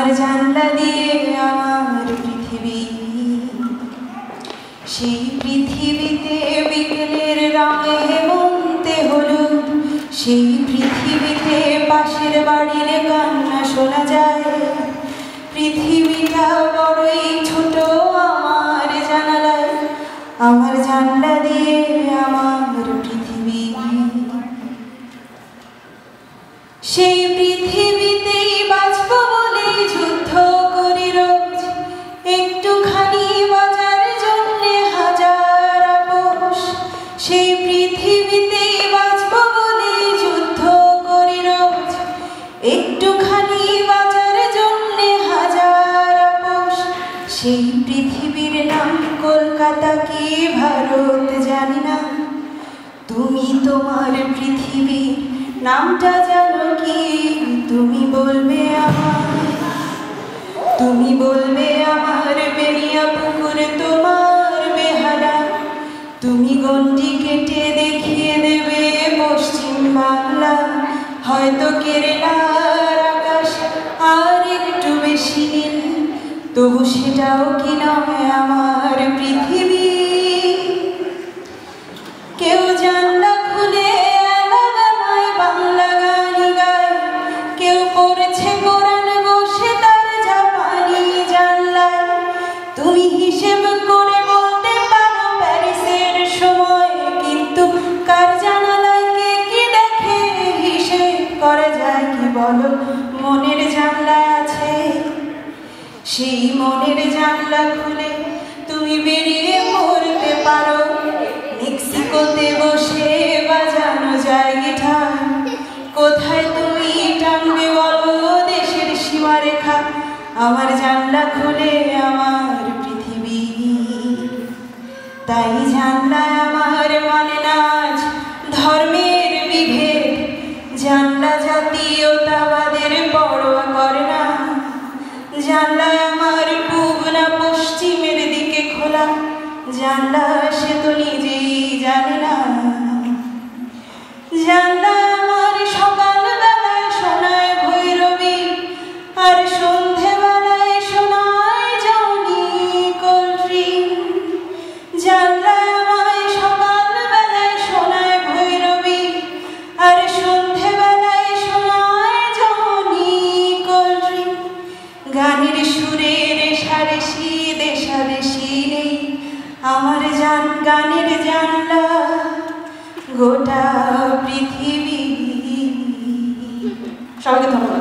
আমার জানলা দিয়ে আমার পৃথিবী, সেই পৃথিবীতে বিকেলের রঙে হেমন্তে হলুদ, সেই পৃথিবীতে পাশের বাড়ির কান্না শোনা যায়। পৃথিবীটা বড়ই ছোট আমার জানালায়, আমার জানলা দিয়ে আমার পৃথিবী। সেই পৃথিবীতেই বাঁচব বলে যুদ্ধ করি রোজ, একটুখানি বাঁচার জন্যে হাজার আপোষ। সেই পৃথিবীতেই বাঁচব বলে যুদ্ধ করি রোজ, একটুখানি বাঁচার জন্যে হাজার আপোষ। সেই পৃথিবীর নাম কলকাতা কি ভারত জানি না, তুমি তোমার পৃথিবীর নামটা জানো কি? তুমি বলবে আমার, তুমি বলবে আমার বেরিয়া পুকুর তোমার বেহালা। তুমি গন্ডি কেটে দেখিয়ে দেবে পশ্চিম বাংলা, হয়তো কেরালার আকাশ আর একটু বেশি নীল, তবু সেটাও কি নয় আমার পৃথিবী। কেউ জানলা খুলে বাংলা গান গায়, কেউ পড়েছে কোরআন বসে তার জাপানি জানলায়। তুমি হিসেব করে বলতে পারো প্যারিসের সময়, কিন্তু কার জানালায় কে কি দেখে হিসেব করা যায় কি বলো? মনের জানলায় আছে, সেই মনের জানলা খুলে তুমি বেরিয়ে পড়তে পারো। মেক্সিকোতে বসে বাজানো যায় গিটার, কোথায় তুমি টানবে বলো দেশের সীমারেখা? আমার জানলা খুলে আমার পৃথিবী। তাই জানলায় আমার মানে নাচ ধর্মের বিভেদ, জানলা জাতীয়তাবাদের পরোয়া করে না। জানলায় আমার পূব না পশ্চিমের দিকে খোলা, জানলা সে তো নিজেই জানে না। জানলা আমার সকালবেলায় শোনায় ভৈরবী, আর সন্ধেবেলায় শোনায় জনি কলরি। জানলা আমায় সকালবেলায় শোনায় ভৈরবী, আর সন্ধেবেলায় শোনায় জনি কলরি। গানের সুরের রেশারেশি দেশাদেশি নেই, আমার গানের জানলা গোটা পৃথিবী। সবাইকে ধন্যবাদ।